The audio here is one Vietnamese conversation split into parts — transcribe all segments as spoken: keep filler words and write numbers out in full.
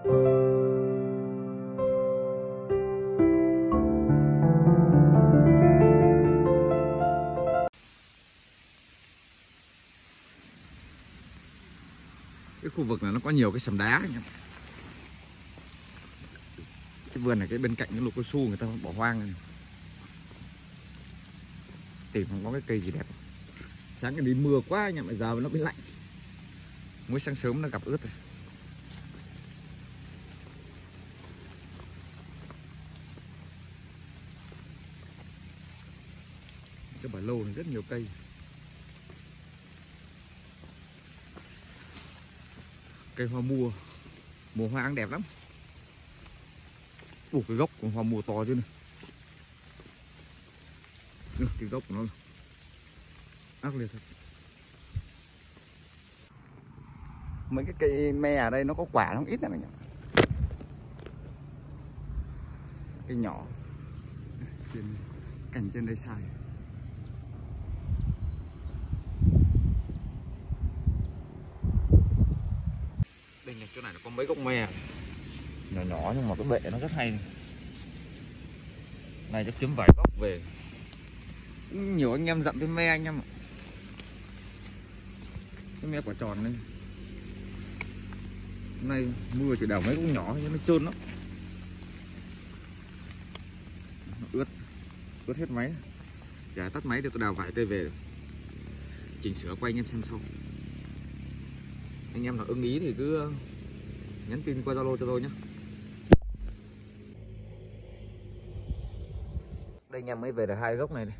Cái khu vực này nó có nhiều cái sầm đá anh em. Cái vườn này cái bên cạnh cái lục cao su người ta bỏ hoang này. Tìm không có cái cây gì đẹp. Sáng ngày đi mưa quá anh em, giờ nó bị lạnh. Mới sáng sớm nó gặp ướt rồi. Cái bờ lô này rất nhiều cây. Cây hoa mua, mùa hoa ăn đẹp lắm. Ủa cái gốc của hoa mùa to chứ này. Được, cái gốc của nó ác liệt thật. Mấy cái cây me ở đây nó có quả nó ít lắm anh ạ. Cây nhỏ trên cành trên đây sai. Đây này, chỗ này nó có mấy gốc me nhỏ nhỏ nhưng mà cái bệ nó rất hay này. Này chắc kiếm vài gốc về. Nhiều anh em dặn tới me anh em ạ. Cái me quả tròn này. Hôm nay mưa chỉ đào mấy gốc nhỏ nhưng nó trơn lắm. Nó ướt. Ướt hết máy. Để tắt máy để tôi đào vài cây về. Chỉnh sửa quay anh em xem sau. Anh em nào ưng ý thì cứ nhắn tin qua Zalo cho tôi nhé. Đây anh em mới về được hai gốc này này.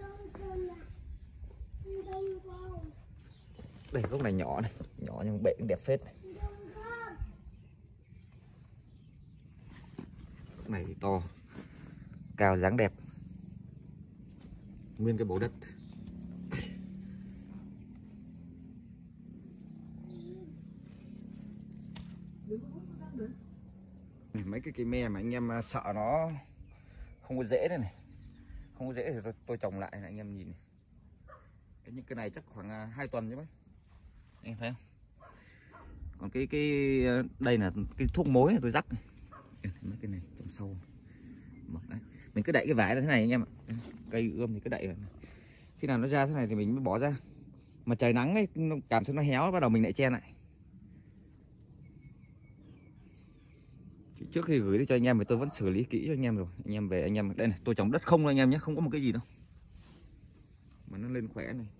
Đây gốc này nhỏ này, nhỏ nhưng bệ đẹp phết này. Gốc này thì to, cao dáng đẹp, nguyên cái bầu đất. Mấy cái cây me mà anh em sợ nó không có rễ đây này, không có rễ thì tôi, tôi trồng lại này, anh em nhìn này. Những cái này chắc khoảng hai tuần chứ mấy, anh thấy không? Còn cái cái đây là cái thuốc mối này tôi rắc này. Mấy cái này trong sâu đấy. Mình cứ đậy cái vải ra thế này anh em ạ. Cây ươm thì cứ đậy vào. Khi nào nó ra thế này thì mình mới bỏ ra. Mà trời nắng ấy, cảm thấy nó héo bắt đầu mình lại che lại. Trước khi gửi đi cho anh em thì tôi vẫn xử lý kỹ cho anh em rồi. Anh em về anh em đây này, tôi trồng đất không đâu anh em nhé, không có một cái gì đâu. Mà nó lên khỏe này.